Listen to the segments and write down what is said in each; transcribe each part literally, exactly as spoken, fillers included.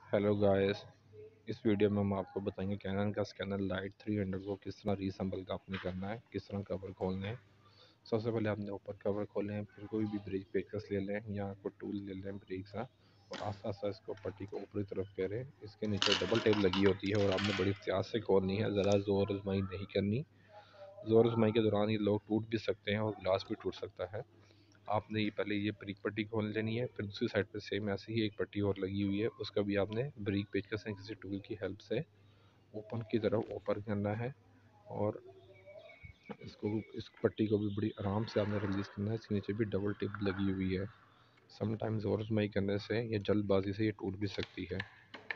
Hello guys. इस video में हम आपको बताएंगे कैनन का स्कैनर लाइट थ्री हंड्रेड को किस तरह रीअसेंबल का आपने करना है, किस तरह कवर खोलने हैं। सबसे पहले आपने ऊपर कवर खोले हैं, फिर कोई भी ब्रिक पेचकस ले लें या कोई टूल ले लें ब्रिक सा, और आस्ता आस्ता इसको पट्टी को ऊपरी तरफ करें। इसके नीचे डबल टेप लगी होती है और आपने बड़ी एहतियात से खोलनी है, ज़रा ज़ोर आजमाई नहीं करनी। ज़ोर आजमाई के दौरान ये लोग टूट भी सकते हैं और ग्लास भी टूट सकता है। आपने ये पहले ये ब्रिक पट्टी खोल लेनी है, फिर दूसरी साइड पे सेम ऐसे ही एक पट्टी और लगी हुई है, उसका भी आपने ब्रिक पेचकस से किसी टूल की हेल्प से ऊपर की तरफ ऊपर करना है। और इसको इस पट्टी को भी बड़ी आराम से आपने रिलीज़ करना है। इसके नीचे भी डबल टिप लगी हुई है। समटाइम्स जोर आजमाई करने से या जल्दबाजी से ये टूट भी सकती है।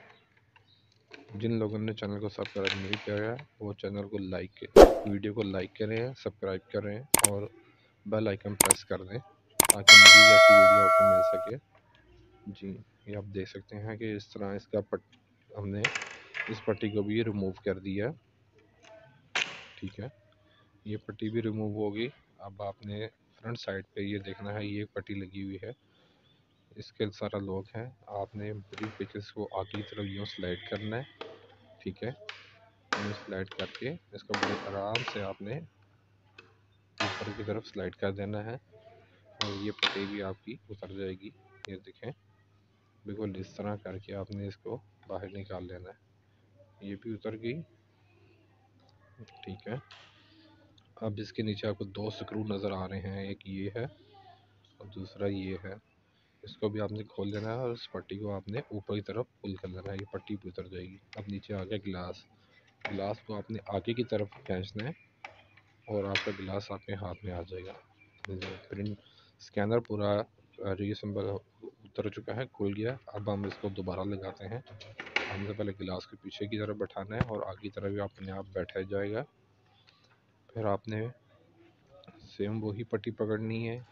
जिन लोगों ने चैनल को सब्सक्राइब नहीं किया है वो चैनल को लाइक वीडियो को लाइक करें, सब्सक्राइब करें और बेल आइकन प्रेस कर दें ताकि मज़ीद ऐसी वीडियो आपको मिल सके। जी, ये आप देख सकते हैं कि इस तरह इसका पट हमने इस पट्टी को भी रिमूव कर दिया। ठीक है, ये पट्टी भी रिमूव होगी। अब आपने फ्रंट साइड पे ये देखना है, ये पट्टी लगी हुई है, इसके सारा लॉक है। आपने ब्रिक पेचेस को आगे की तरफ यूँ स्लाइड करना है। ठीक है, यूँ स्लाइड करके इसको बड़े आराम से आपने ऊपर की तरफ स्लाइड कर देना है और ये पट्टी भी आपकी उतर जाएगी। ये देखें, बिल्कुल इस तरह करके आपने इसको बाहर निकाल लेना है। ये भी उतर गई। ठीक है, अब इसके नीचे आपको दो स्क्रू नज़र आ रहे हैं, एक ये है और दूसरा ये है। इसको भी आपने खोल लेना है और इस पट्टी को आपने ऊपर की तरफ पुल कर लेना है, ये पट्टी भी उतर जाएगी। अब नीचे आ गया गिलास। गिलास को आपने आगे की तरफ खींचना है और आपका गिलास आपके हाथ में आ जाएगा। प्रिंट स्कैनर पूरा रीअसेंबल उतर चुका है, खुल गया। अब हम इसको दोबारा लगाते हैं। हमने पहले गिलास के पीछे की तरफ बैठाना है और आगे की तरफ भी अपने आप बैठा जाएगा। फिर आपने सेम वही पट्टी पकड़नी है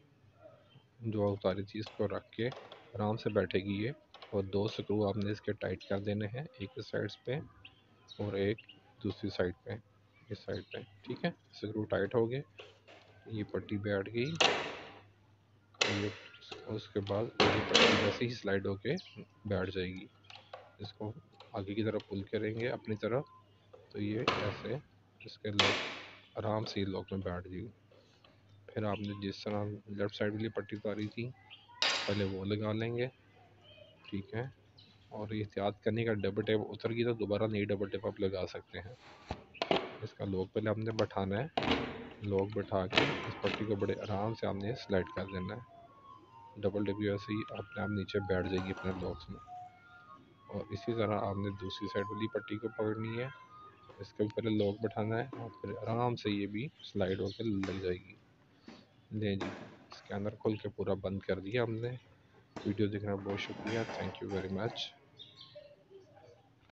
जो उतारी थी, इसको रख के आराम से बैठेगी ये। और दो स्क्रू आपने इसके टाइट कर देने हैं, एक इस साइड पे और एक दूसरी साइड पे, इस साइड पे। ठीक है, स्क्रू टाइट हो गए, ये पट्टी बैठ गई। ये उसके बाद ये पट्टी वैसे ही स्लाइड होके बैठ जाएगी। इसको आगे की तरफ पुल करेंगे अपनी तरफ तो ये ऐसे इसके लॉक आराम से लॉक में बैठ जाएगी। फिर आपने जिस तरह लेफ़्ट साइड वाली पट्टी उतारी थी पहले वो लगा लेंगे। ठीक है, और ये एहतियात करने का डबल टेप उतर गई तो दोबारा नई डबल टेप आप लगा सकते हैं। इसका लॉक पहले आपने बैठाना है, लॉक बैठा के इस पट्टी को बड़े आराम से आपने स्लाइड कर देना है। डबल टेप वैसे ही अपने आप नीचे बैठ जाएगी अपने लॉक्स में। और इसी तरह आपने दूसरी साइड वाली पट्टी को पकड़नी है, इसका भी पहले लॉक बैठाना है और फिर आराम से ये भी स्लाइड होकर लग जाएगी। ले जी, स्कैनर खोल के पूरा बंद कर दिया हमने। वीडियो देखने का बहुत शुक्रिया। Thank you very much.